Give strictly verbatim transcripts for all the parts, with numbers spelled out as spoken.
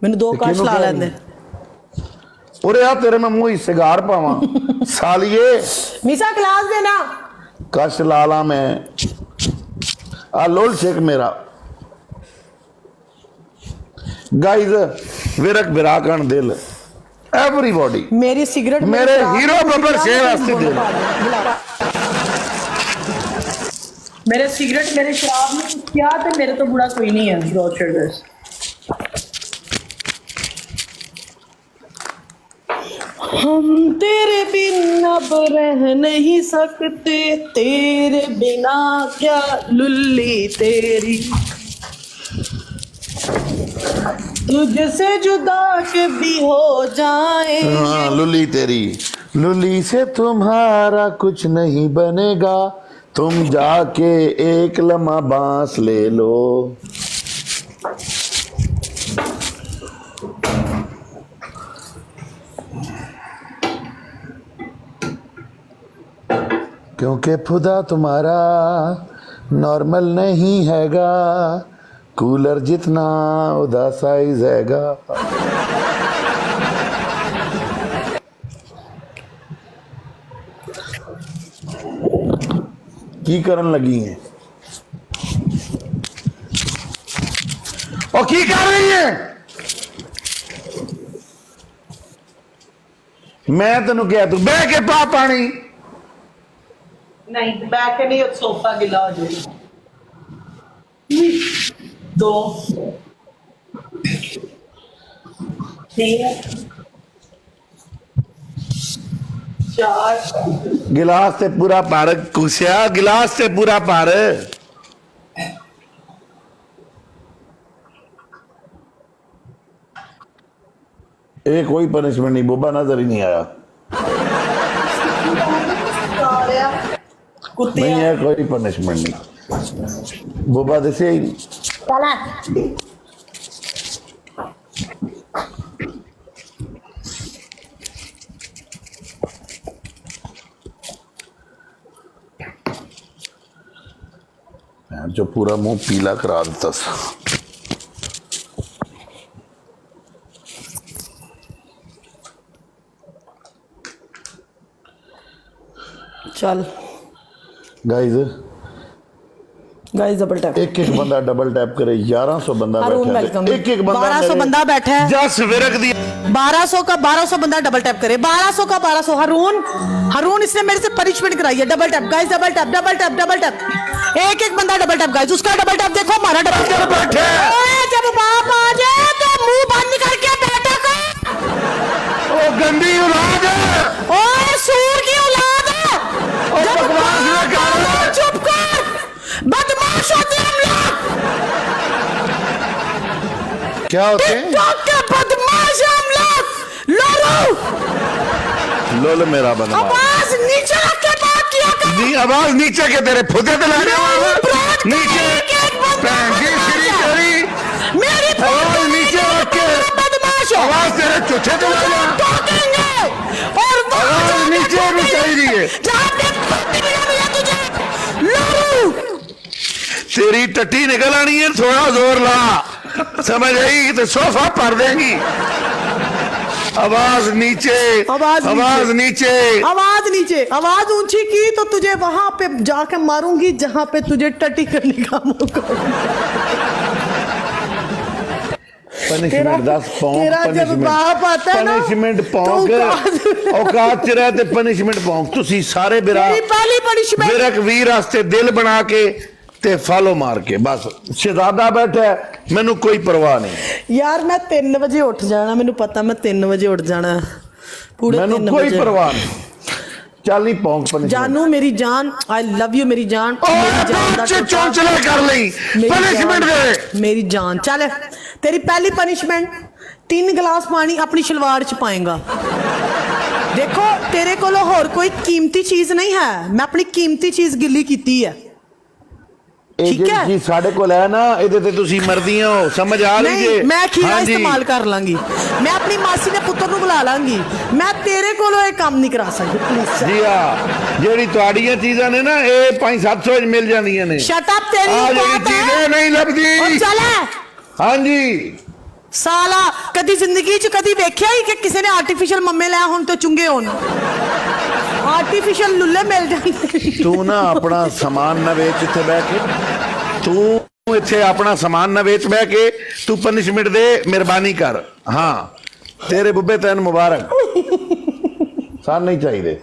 मैंने दो कश ला लेंदे और यार तेरे में मुंह सिगार पावा सालिए मीसा गिलास देना कश लाला मैं आ लोल शेक मेरा गाइस विरक विराकन दिल एवरीबॉडी मेरी सिगरेट मेरे हीरो बब्बर शेर वास्ते दिल मेरे सिगरेट मेरे शराब में क्या थे मेरे तो बुरा कोई नहीं है ब्रॉड शेडर्स हम तेरे बिना अब रह नहीं सकते तेरे बिना क्या लुल्ली तेरी तुझसे जुदा कभी हो जाए हाँ लुली तेरी लुली से तुम्हारा कुछ नहीं बनेगा तुम जाके एक लम्हा बांस ले लो क्योंकि खुदा तुम्हारा नॉर्मल नहीं हैगा कूलर जितना उदा साइज हैगा की करन लगी है और की कर रही है मैं तेन क्या तू बह के पा पानी नहीं बैठ के नहीं सोफा गिला हो जाएगा दो तीन चार गिलास से पूरा पार कुसिया गिलास से पूरा पार एक कोई पनिशमेंट नहीं बोबा नजर ही नहीं आया नहीं है कोई पनिशमेंट नहीं बोबा दिसे ही जो पूरा मुंह पीला करा देता चल गाइस गाइस डबल टैप एक एक बंदा डबल टैप करे ग्यारह सौ बंदा बैठा है एक एक बंदा बारह सौ बंदा बैठा है जस विरक दी बारह सौ का बारह सौ बंदा डबल टैप करे बारह सौ का बारह सौ हरून हरून इसने मेरे से पनिशमेंट कराई है double tap guys double tap double tap double tap एक एक बंदा डबल टैप गाइस उसका डबल टैप देखो हमारा डबल टैप बैठे जब बाप आ जाए तो मुंह बंद करके बैठा कर ओ गंदी औलाद है ओए सूर की औलाद है जब बकवास चुप कर बदमाश होते हम लोग क्या होते हैं टिकटॉक के बदमाश हम लोग लोरू लोल मेरा बदमाश आवाज नीचे रख के बात किया कर नी आवाज नीचे के तेरे फुदे तो लाने नीचे पैंगी श्री तेरी मेरी आवाज नीचे रख के बदमाश हो आवाज तेरे चुच्छे तो लाने टोकेंगे और आवाज नीचे भी चाहिए है जहां पे पत्ती मिला तुझे लोरू तेरी टट्टी निकल आनी है थोड़ा जोर ला समझ आई तो सोफा पर देंगी आवाज नीचे आवाज आवाज नीचे आवाज नीचे आवाज ऊंची की तो तुझे वहां पे जाके मारूंगी जहां पे तुझे टट्टी करने का मौका पनिशमेंट दस पौंक पनिशमेंट पौंक औकात च रह ते पनिशमेंट पौंक तुसी सारे बिरा पहली पनिशमेंट विरक वीर वास्ते दिल बना के ते फॉलो मार के बस शहजादा बैठा मैनू कोई परवाह नहीं यार मैं तीन बजे उठ जाना मैनू पता मैं तीन बजे उठ जाना पूरे मैनू कोई परवाह नहीं चल नहीं पौंक पनिशमेंट जानू मेरी जान आई लव यू मेरी जान मेरी जान दा चौंचला कर लई पनिशमेंट दे मेरी जान चल तेरी पहली पनिशमेंट तीन गिलास पानी अपनी शलवार च पाएगा देखो तेरे को होर कोई कीमती चीज नहीं है मैं अपनी कीमती चीज गिली की है ठीक है साडे कोल है ना इहदे ते तुसी मरदी हो समझ आ रही है मैं खीरा इस्तेमाल कर लांगी मैं अपनी मासी ने पुत्र नु बुला लांगी मैं तेरे कोलों ये काम नहीं करा सकती प्लीज जी हां जेडी तुहाडीयां चीज़ां ने ना ए पाँच सौ सात सौ मिल जांदियां ने शट अप तेरी आ जेडी चीज़ें नहीं लभदी और चल हां जी ਸਾਲਾ ਕਦੀ ਜ਼ਿੰਦਗੀ ਚ ਕਦੀ ਵੇਖਿਆ ਹੀ ਕਿ ਕਿਸੇ ਨੇ ਆਰਟੀਫੀਸ਼ੀਅਲ ਮੰਮੇ ਲੈ ਹੁਣ ਤੇ ਚੁੰਗੇ ਹੋਣ ਆਰਟੀਫੀਸ਼ੀਅਲ ਲੁੱਲੇ ਮਿਲ ਜਾਂਦੇ ਤੂੰ ਨਾ ਆਪਣਾ ਸਮਾਨ ਨਾ ਵੇਚ ਇੱਥੇ ਬਹਿ ਕੇ ਤੂੰ ਇੱਥੇ ਆਪਣਾ ਸਮਾਨ ਨਾ ਵੇਚ ਬਹਿ ਕੇ ਤੂੰ ਪਨਿਸ਼ਮੈਂਟ ਦੇ ਮਿਹਰਬਾਨੀ ਕਰ ਹਾਂ ਤੇਰੇ ਬੁੱਬੇ ਤੈਨ ਮੁਬਾਰਕ ਸਾਨੂੰ ਨਹੀਂ ਚਾਹੀਦੇ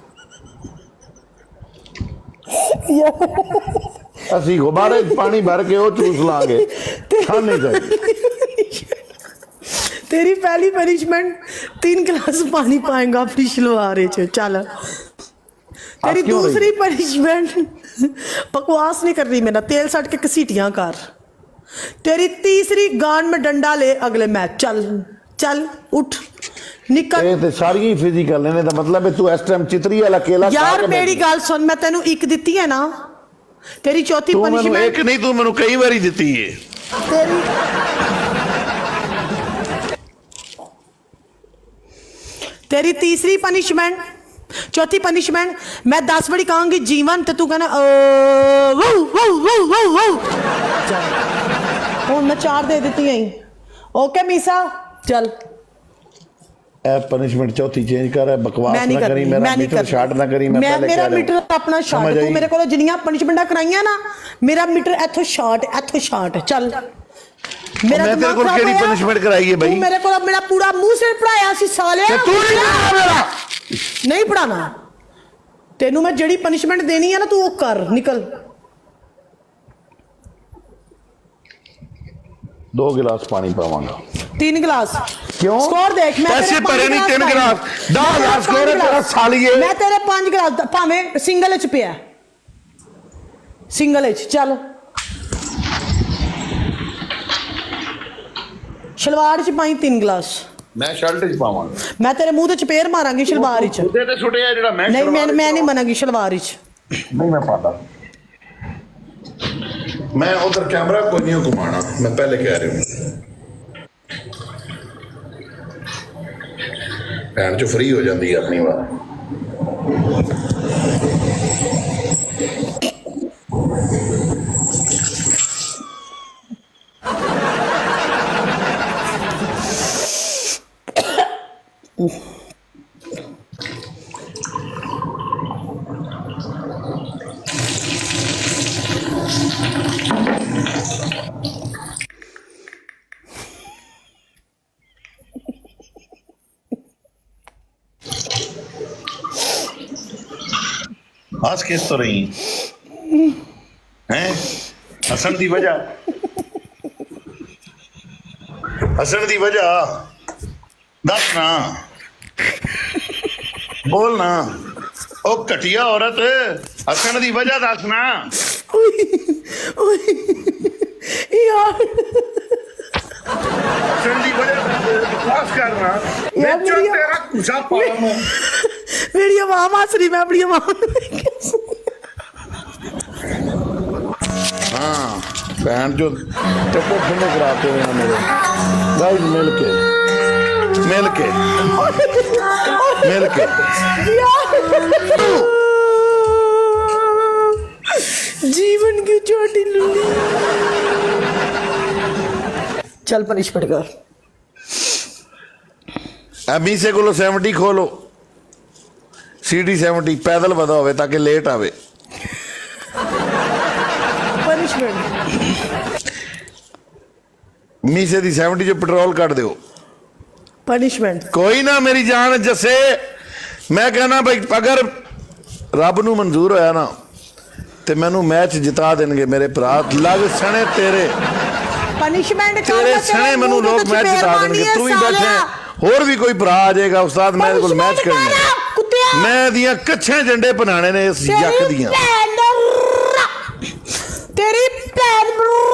ਅਸੀਂ ਗੁਬਾਰੇ ਪਾਣੀ भर के वो चूस लांगे नहीं चाहिए तेरी पहली पनिशमेंट तीन गिलास पानी पाएगा अपनी शलवार च चल तेरी दूसरी पनिशमेंट बकवास नहीं कर रही मेरा तेल सट के घसीटियां कर तेरी तीसरी गांड में डंडा ले अगले मैच चल चल उठ निकल ये ते सारी फिजिकल ने दा मतलब है तू इस टाइम चितरी वाला केला यार मेरी गल सुन मैं तेनू एक दित्ती है ना तेरी चौथी पनिशमेंट एक नहीं तू मैनू कई बारी दित्ती है तेरी तेरी तीसरी पनिशमेंट चौथी पनिशमेंट मैं दस बड़ी कहूंगी जीवन तो तू कहना वो वो वो वो वो हूं मैं चार दे देती है ओके मीसा चल पनिशमेंट चौथी चेंज कर है बकवास ना करी मेरा मीटर शार्ट ना करी मैं मैं मेरा मीटर अपना शार्ट तू मेरे को जिन्नियां पनिशमेंटां कराईयां ना मेरा मीटर इथों शार्ट इथों शार्ट चल मेरा मैं तेरे को केड़ी पनिशमेंट कराई है भाई तू मेरे को मेरा पूरा मुंह से पढ़ाया सी साले तू नहीं पढ़ा मेरा नहीं पढ़ाना तेनू मैं जेड़ी पनिशमेंट देनी है ना तू वो कर निकल दो गिलास पानी पावांगा तीन गिलास क्यों स्कोर देख मैं पैसे भरे नहीं तीन गिलास दस हजार स्कोर है तेरा सालिए मैं तेरे पांच गिलास भावें सिंगल च पिया सिंगल च चल शलवार च पाई तीन गिलास मैं शर्ट च पावांगा मैं तेरे मुंह ते चपेर मारांगी शलवार च ते ते छुटे जेड़ा मैं नहीं मैं मैं नहीं मनांगी शलवार च नहीं मैं पाता मैं उधर कैमरा को नहीं घुमाना मैं पहले कह रही हूँ भैन चो फ्री हो जाती है अपनी बात हस किस तो रही हैं हसन दी वजह हसन दी वजह दस ना बोल ना ओ घटिया औरत हसन दी वजह दस ना यार हसन दी वजह बकवास करना मैं तेरा कुसा पाऊं मेरी आवाम हंस रही मैं अपनी आवाम हाँ बहन जो टप्पो ठंडे कराते हैं मेरे गाइस मिल के मिल के मिल के जीवन की छोटी लुली चल पनिशमेंट कर अभी से को सेवेंटी खोलो सीडी सेवेंटी पैदल वधा होवे ताकि लेट आवे पनिशमेंट मीसे दी सेवेंटी जो पेट्रोल कट दो पनिशमेंट कोई ना मेरी जान जसे मैं कहना भाई अगर रब नू मंजूर होया ना ते मैनू मैच जिता देंगे मेरे भरा लग सने तेरे पनिशमेंट तेरे सने मैनू लोग मैच जिता देंगे तू ही बैठे होर भी कोई भरा आ जाएगा उस्ताद मेरे को मैच करने मैं दियां कच्छे झंडे बनाने ने इस जक दियां तेरी पैर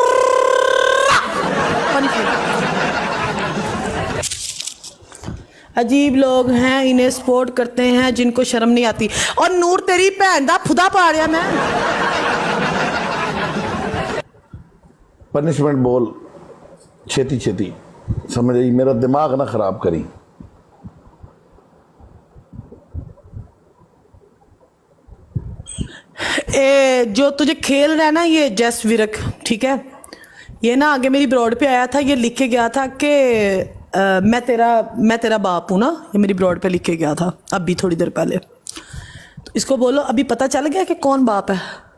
अजीब लोग हैं इन्हें सपोर्ट करते हैं जिनको शर्म नहीं आती और नूर तेरी भैन दा खुदा पा रहा मैं पनिशमेंट बोल छेती छेती समझ आई मेरा दिमाग ना खराब करी ए, जो तुझे खेल रहा है ना ये जस विरक ठीक है ये ना आगे मेरी ब्रॉड पे आया था, ये लिख के गया था कि आ, मैं तेरा मैं तेरा बाप हूँ ना, ये मेरी ब्रॉड पे लिख के गया था अभी थोड़ी देर पहले। तो इसको बोलो अभी पता चल गया कि कौन बाप है?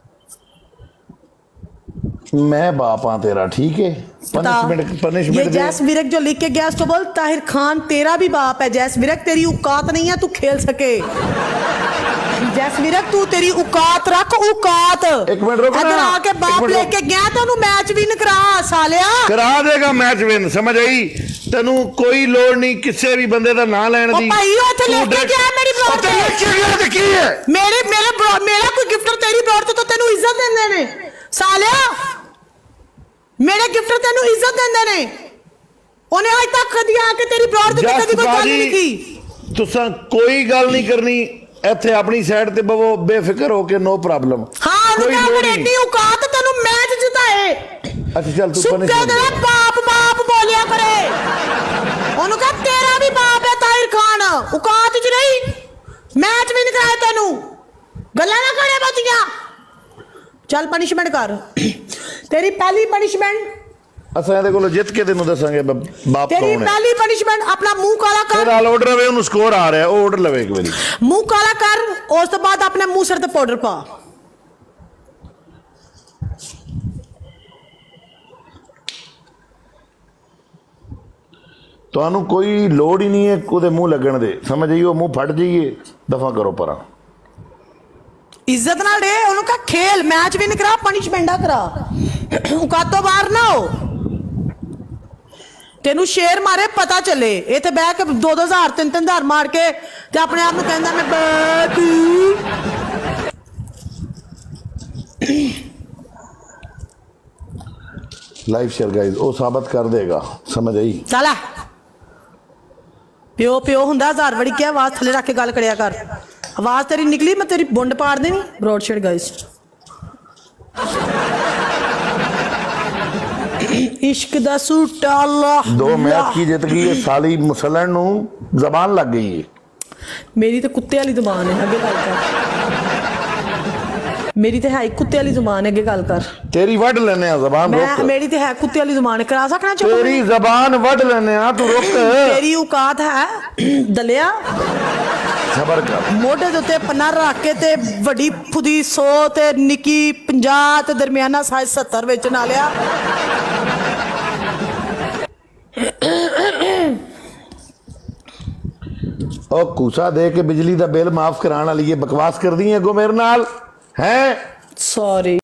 मैं बाप हाँ तेरा, ठीक है। पनिशमेंट पनिशमेंट ये जैस विरक जो लिख के गया उसको बोल ताहिर खान तेरा भी बाप है। जैस विरक तेरी औकात नहीं है तू खेल सके। जैस विरक तू तेरी औकात रख, औकात। एक मिनट रुक ना, इधर आके बाप लेके गया तो उन्हें मैच विन करा सालिया। करा देगा मैच विन, समझ आई तेनू? कोई लोड़ नहीं किसी भी बंदे का नाम लेने दी। भाई वो थे लेके गया मेरी ब्रॉड पे। लेके गया तो की है? मेरे मेरे ब्रॉड मेरा कोई गिफ्टर तेरी ब्रॉड ते तो तेनू इज्जत देंदे ने सालिया। मेरे गिफ्टर तेनू इज्जत देंदे ने। उन्हें आज तक कदी आके तेरी ब्रॉड ते कदी कोई गल नहीं की। तुसा कोई गल नहीं करनी इत्थे, अपनी साइड ते बवो बेफिक्र होके, नो प्रॉब्लम। हां कोई लोड़ नहीं। औकात तेनू मैच जिताए। अच्छा चल तू पनिशमेंट दे। बाप बाप बोलिया करे। ओनु कह तेरा भी बाप है ताहिर खान, औकात च नहीं मैच विन कराए तेनू। गल्ला ना करे बतिया। चल पनिशमेंट कर। तेरी पहली पनिशमेंट असा ਇਹਦੇ ਕੋਲ ਜਿੱਤ ਕੇ ਤੈਨੂੰ ਦੱਸਾਂਗੇ ਬਾਪ ਕੌਣ ਹੈ। तेरी पहली पनिशमेंट अपना मुंह काला कर। ਫਿਰ ਆਲ ਆਰਡਰ ਵੇ ਉਹਨੂੰ ਸਕੋਰ ਆ ਰਿਹਾ, ਉਹ ਆਰਡਰ ਲਵੇ ਇੱਕ ਵਾਰੀ। मुंह काला कर ਉਸ ਤੋਂ ਬਾਅਦ ਆਪਣੇ ਮੂੰਹ ਸਿਰ ਤੇ ਪਾਊਡਰ ਪਾ। ਤੁਹਾਨੂੰ ਕੋਈ ਲੋੜ ਹੀ ਨਹੀਂ ਹੈ ਉਹਦੇ ਮੂੰਹ ਲੱਗਣ ਦੇ, ਸਮਝ ਆਈ? ਉਹ ਮੂੰਹ ਫਟ ਜਾਈਏ, ਦਫਾ ਕਰੋ ਪਰਾਂ। इज्जत ना दे ਉਹਨੂੰ ਕਹ खेल मैच विन करा, पनिशमेंटा करा, औकातों बाहर ना हो। तेनू शेर मारे पता चले। इत्थे बह के दो दो हजार तीन तीन हजार मार के ते अपने आप नूं कहंदा मैं बापू। लाइव शेयर गाइस वो साबित कर देगा, समझ आई? चला प्यो प्यो हुंदा हजार बड़ी क्या आवाज थले रख के गल करिया कर। आवाज तेरी निकली मैं तेरी बुंड पाड़ देनी। ब्रॉड शेड गाइस इश्क दा सूट अल्लाह। दो मैच की जीत गई है साली, मुसलन नू जबान लग गई है। मेरी तो कुत्ते वाली जुबान है, अगे गल कर। मेरी तो है कुत्ते वाली जुबान है, अगे गल कर। तेरी वड लेने आ जबान, मैं रुक। मेरी तो है कुत्ते वाली जुबान है, करा सकना चुप? तेरी जबान वड लेने आ, तू रुक। तेरी औकात है दलिया। सबर कर। मोढे दे उत्ते पन्ना रख के ते वड्डी फुदी सौ ते निक्की पचास ते दरमियाना साइज सत्तर विच ना लिया। ओ कूसा दे के बिजली दा बिल माफ कराने वाली है, बकवास कर दी है अगो मेरे नाल है। सॉरी।